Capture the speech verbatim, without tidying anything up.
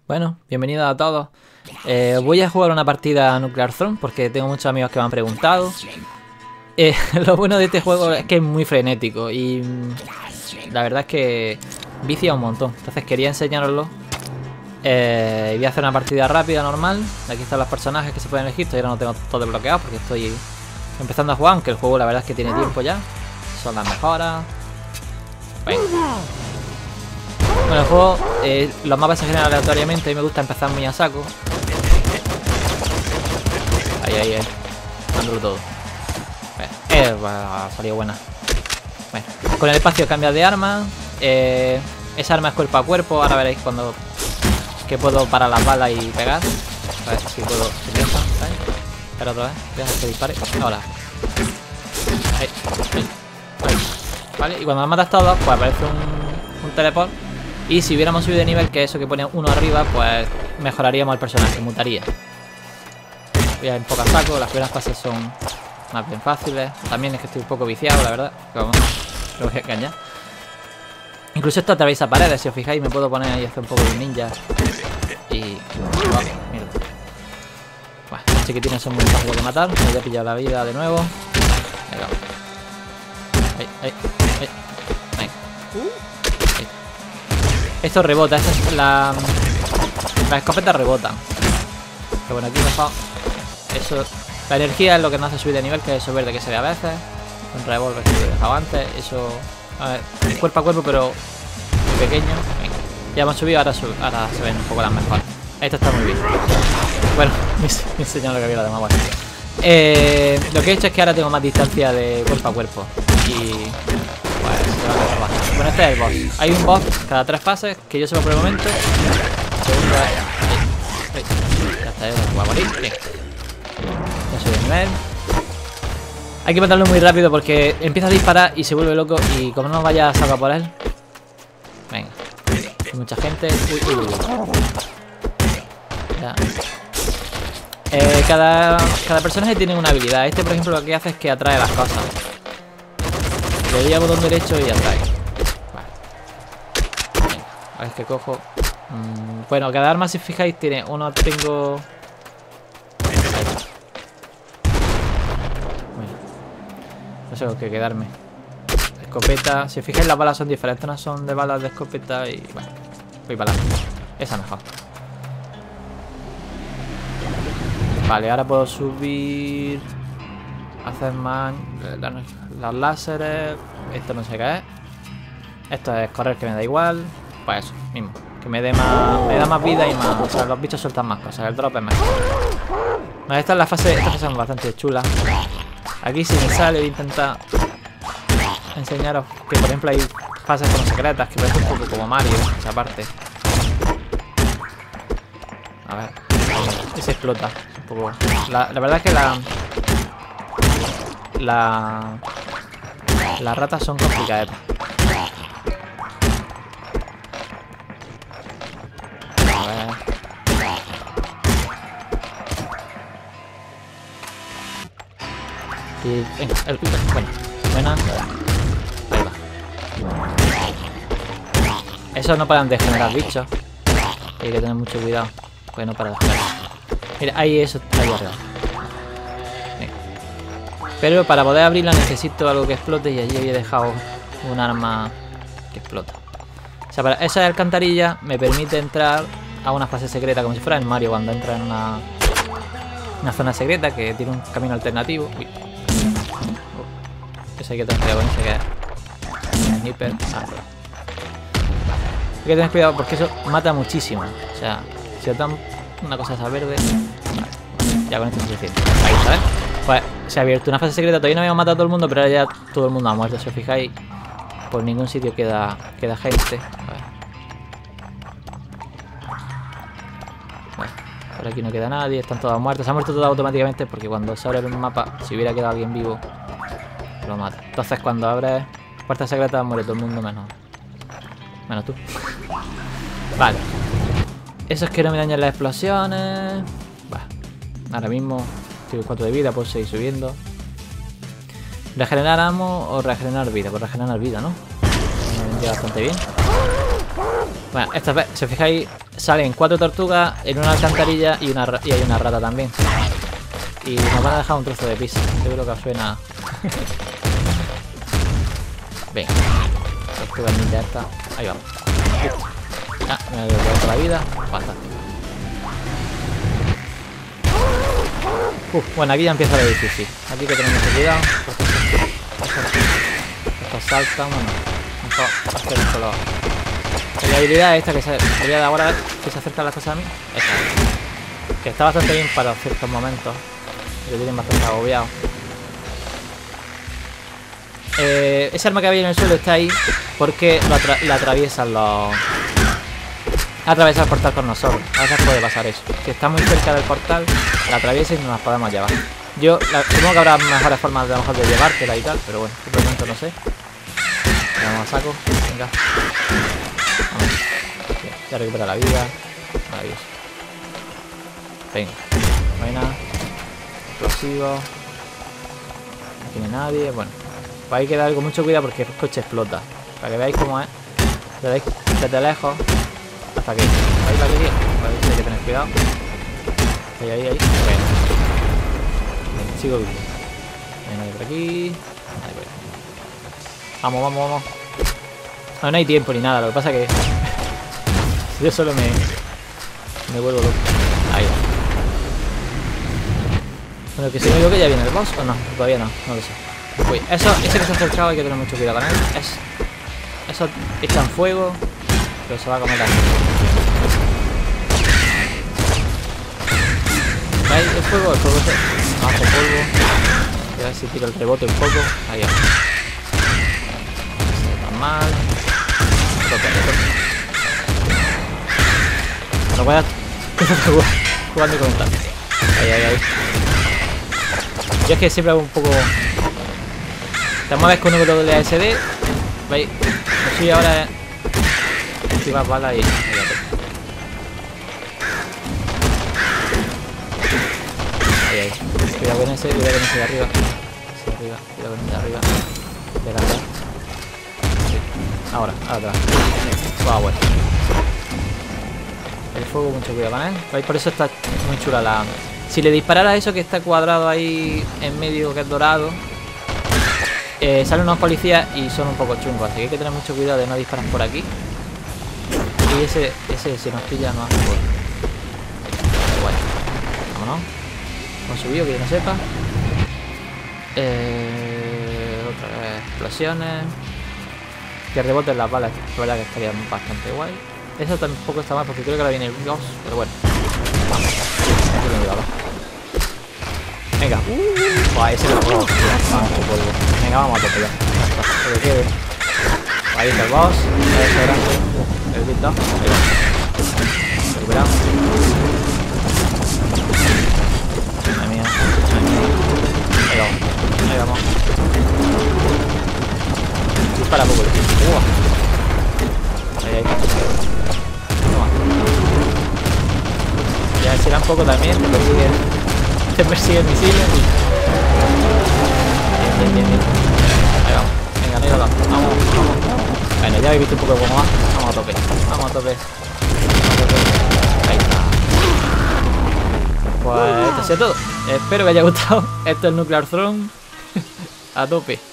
Bueno, bienvenidos a todos. Eh, voy a jugar una partida a Nuclear Throne porque tengo muchos amigos que me han preguntado. Eh, lo bueno de este juego es que es muy frenético y la verdad es que vicia un montón. Entonces quería enseñaroslo. Eh, voy a hacer una partida rápida, normal. Aquí están los personajes que se pueden elegir. Todavía no tengo todo desbloqueado porque estoy empezando a jugar, aunque el juego la verdad es que tiene tiempo ya. Son las mejoras. Venga. Bueno, el juego, eh, los mapas se generan aleatoriamente y me gusta empezar muy a saco. Ahí, ahí, ahí. Dándolo todo. Eh, ha salido buena. Bueno, con el espacio cambias de arma. Eh, esa arma es cuerpo a cuerpo. Ahora veréis cuando que puedo parar las balas y pegar. A ver si puedo. Si piensa, ¿sabes? Espera otra vez. Deja que dispare. Ahora. Ahí, ahí, ahí. Vale, y cuando me matas todos, pues aparece un, un teleport. Y si hubiéramos subido de nivel, que eso que pone uno arriba, pues mejoraríamos el personaje, mutaría. Voy a en poca saco, las primeras fases son más bien fáciles. También es que estoy un poco viciado, la verdad. Vamos, lo voy a engañar. Incluso esto atraviesa paredes, si os fijáis, me puedo poner ahí y hacer un poco de ninja. Y... wow, mira. Bueno, los chiquitines son muy fáciles de matar. Me voy a pillar la vida de nuevo. Venga. Ahí, ahí, ahí. Venga. Ahí. Esto rebota, esta es la... Las escopetas rebotan. Que bueno, aquí me he dejado... Eso... La energía es lo que nos hace subir de nivel, que es eso verde que se ve a veces. Un revólver que he dejado antes. Eso... A ver, cuerpo a cuerpo, pero muy pequeño. Venga. Ya hemos subido, ahora, sub... ahora se ven un poco las mejores. Esto está muy bien. Bueno, me he enseñado lo que había lo demás. Bueno. Eh, lo que he hecho es que ahora tengo más distancia de cuerpo a cuerpo. Y... Pues, se va a quedar bastante. Bueno, este es el boss. Hay un boss cada tres fases, que yo sepa por el momento. Segundo es... Ya está, ya voy a morir. Bien. Ya soy de nivel. Hay que matarlo muy rápido porque empieza a disparar y se vuelve loco. Y como no vaya a sacar por él. Venga. Hay mucha gente. Uy, uy, uy. Ya. Eh, cada, cada personaje tiene una habilidad. Este, por ejemplo, lo que hace es que atrae las cosas. Le doy a botón derecho y atrae. Vale. Venga. A ver, que cojo. Mm, bueno, cada arma, si os fijáis, tiene uno. Tengo. No sé con qué quedarme. Escopeta. Si os fijáis, las balas son diferentes. Unas son de balas de escopeta y... Bueno, voy para adelante. Esa mejor. Vale, ahora puedo subir... Hacer más... Las láseres... Esto no sé qué es. Esto es correr, que me da igual. Pues eso, mismo. Que me dé más... Me da más vida y más... O sea, los bichos sueltan más cosas. El drop es mejor. Vale, esta es la fase... Esta fase es bastante chula. Aquí si me sale voy a intentar enseñaros que por ejemplo hay fases como secretas que parece un poco como Mario, esa parte. A ver, y se explota un poco. La, la verdad es que la, la las ratas son complicadas. A ver. Y, venga, el, bueno, buena. Ahí va. Esos no paran de generar bichos. Hay que tener mucho cuidado. Porque no paran de generar. Mira, ahí eso está ahí arriba. Venga. Pero para poder abrirla necesito algo que explote. Y allí había dejado un arma que explota. O sea, para esa alcantarilla me permite entrar a una fase secreta, como si fuera en Mario cuando entra en una, una zona secreta que tiene un camino alternativo. Uy. Eso hay que tener cuidado con ese que es sniper. Ah, hay que tener cuidado porque eso mata muchísimo. O sea, si os dan una cosa esa verde. Vale, ya con esto es suficiente. Ahí, ¿sabes? Pues se ha abierto una fase secreta. Todavía no habíamos matado a todo el mundo, pero ahora ya todo el mundo ha muerto. Si os fijáis, por ningún sitio queda, queda gente. A ver. Bueno, por aquí no queda nadie. Están todos muertos. Se ha muerto todo automáticamente porque cuando se abre el mapa, si hubiera quedado alguien vivo, lo mata. Entonces cuando abres puertas secretas muere todo el mundo menos menos tú. Vale. Eso es que no me dañan las explosiones. Bah. Ahora mismo estoy cuatro de vida, puedo seguir subiendo. Regenerar amo o regenerar vida. Pues regenerar vida, ¿no? Me vendría bastante bien. Bueno, esta vez, si os fijáis, salen cuatro tortugas en una alcantarilla y, una, y hay una rata también. Y nos van a dejar un trozo de pizza. Yo creo que suena. Venga. Tortuga ninja esta. Ahí vamos. Ah, me he devuelto la vida. Fantástico. Uf, bueno, aquí ya empieza lo difícil. Aquí que tenemos que cuidado. Estos saltan, bueno. Esto hacer un solo. La habilidad esta que se voy a dar ahora que se acercan las cosas a mí. Esta. Que está bastante bien para ciertos momentos. Que tienen bastante agobiado. Eh, esa arma que había en el suelo está ahí porque lo atra la atraviesan los. Atravesar el portal con nosotros. A veces puede pasar eso. Si está muy cerca del portal, la atraviesa y nos las podemos llevar. Yo la, supongo que habrá mejores formas de, a lo mejor de llevártela y tal, pero bueno, por el momento no sé. Vamos a saco. Venga. Vamos. Ya recupera la vida. Maravilloso. Venga. No hay nada. Explosivo. No tiene nadie. Bueno. Pues hay que dar con mucho cuidado porque el coche explota. Para que veáis cómo es. Le dais desde lejos. Hasta aquí. Ahí la quería. Hay que tener cuidado. Ahí, ahí, ahí. Bueno. Venga, sigo vivo. No hay nadie por aquí. Nadie por aquí. Vamos, vamos, vamos. No, no hay tiempo ni nada. Lo que pasa es que yo solo me me vuelvo loco. Ahí va. Bueno, que si no digo que ya viene el boss o no. Todavía no. No lo sé. Uy, eso, ese que se ha acercado hay que tener mucho cuidado con él. Es, eso echan fuego. Pero se va a comer la gente. ¿Veis el fuego? El fuego se hace polvo. Voy a ver si tiro el rebote un poco. Ahí va. No está tan mal. Toca, toca. No voy a jugando con un tanque. Ahí, ahí, ahí. Yo es que siempre hago un poco. Te mueves con un W A S D. ¿Veis? Lo suyo ahora es activar balas y. Ahí, ahí. Cuidado con ese, cuidado con ese de arriba. Ese de arriba, cuidado con ese de arriba. De la sí. Ahora, ahora atrás. Ah, bueno. El fuego, mucho cuidado con él. ¿Veis? Por eso está muy chula la. Si le disparara a eso que está cuadrado ahí en medio, que es dorado. Eh, salen unos policías y son un poco chungos, así que hay que tener mucho cuidado de no disparar por aquí. Y ese, ese si nos pilla no hace bueno. Bueno, vámonos. Hemos subido, que yo no sepa. Eh, otra vez explosiones. Que reboten las balas, la verdad que estaría bastante guay. Eso tampoco está mal porque creo que ahora viene el boss, pero bueno. Vamos. Aquí lo llevaba. Venga. Uh, Buah, ese lo puedo. Venga, vamos a tope ya. Lo que quede. Ahí está el boss. Ese grande. El bit dos. Ahí va. Recuperado. Madre mía. Madre mía. Ahí vamos. Ahí vamos. Dispara poco el tío. Uh. Ahí, ahí. Toma. Ya será un poco también. Te persigue. Te persigue el misil. Bien, bien, bien. Ahí vamos. Venga, no vamos. Vamos, vamos. Bueno, ya habéis visto un poco cómo va. Vamos a tope. Vamos a tope. Vamos a tope. Ahí está. Pues esto ha sido todo. Espero que haya gustado. Esto es el Nuclear Throne. A tope.